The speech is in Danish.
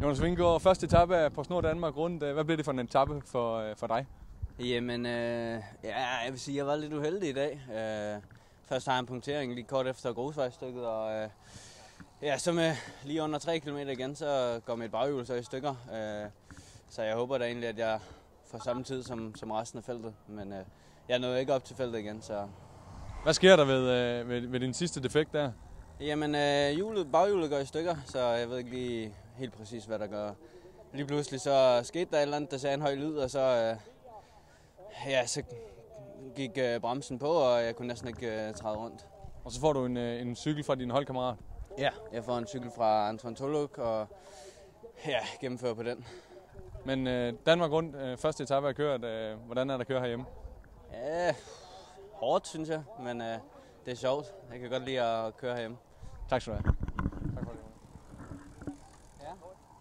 Jonas Vingegaard, første etape er på Snor Danmark rundt. Hvad blev det for en etape for dig? Jamen, jeg vil sige, at jeg var lidt uheldig i dag. Først har jeg en punktering lige kort efter grusvejstykket, og så med lige under 3 km igen, så går mit baghjul så i stykker. Så jeg håber da egentlig, at jeg får samme tid som resten af feltet, men jeg nåede ikke op til feltet igen. Så. Hvad sker der ved din sidste defekt der? Jamen, baghjulet går i stykker, så jeg ved ikke lige helt præcis, hvad der gør. Lige pludselig så skete der et eller andet, der sagde en høj lyd, og så, så gik bremsen på, og jeg kunne næsten ikke træde rundt. Og så får du en cykel fra din holdkammerat? Ja, jeg får en cykel fra Antoine Toluk, og gennemfører på den. Men Danmark rundt, første etape er kørt. Hvordan er der at køre herhjemme? Ja, hårdt synes jeg, men det er sjovt. Jeg kan godt lide at køre herhjemme. Tak skal du have. Tak for det. Ja.